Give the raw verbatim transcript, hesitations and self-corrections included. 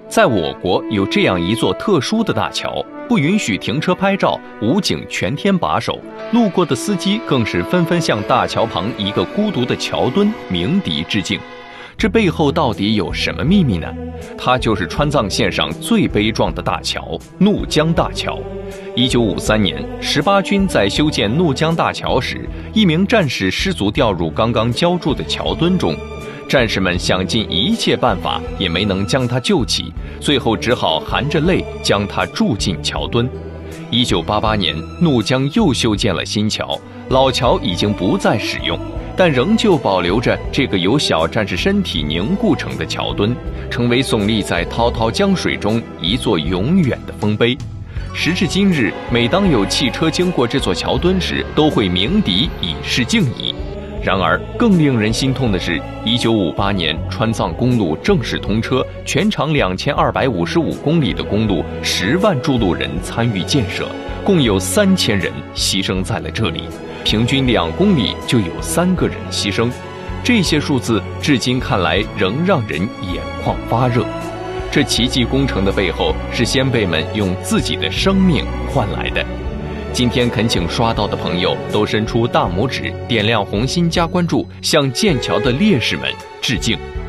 在我国有这样一座特殊的大桥，不允许停车拍照，武警全天把守，路过的司机更是纷纷向大桥旁一个孤独的桥墩鸣笛致敬。这背后到底有什么秘密呢？它就是川藏线上最悲壮的大桥——怒江大桥。一九五三年，十八军在修建怒江大桥时，一名战士失足掉入刚刚浇筑的桥墩中。战士们想尽一切办法，也没能将他救起，最后只好含着泪将他铸进桥墩。一九八八年，怒江又修建了新桥，老桥已经不再使用，但仍旧保留着这个由小战士身体凝固成的桥墩，成为耸立在滔滔江水中一座永远的丰碑。时至今日，每当有汽车经过这座桥墩时，都会鸣笛以示敬意。然而，更令人心痛的是，一九五八年川藏公路正式通车，全长两千二百五十五公里的公路，十万筑路人参与建设，共有三千人牺牲在了这里，平均两公里就有三个人牺牲。这些数字至今看来仍让人眼眶发热。这奇迹工程的背后，是先辈们用自己的生命换来的。今天恳请刷到的朋友都伸出大拇指，点亮红心加关注，向建桥的烈士们致敬。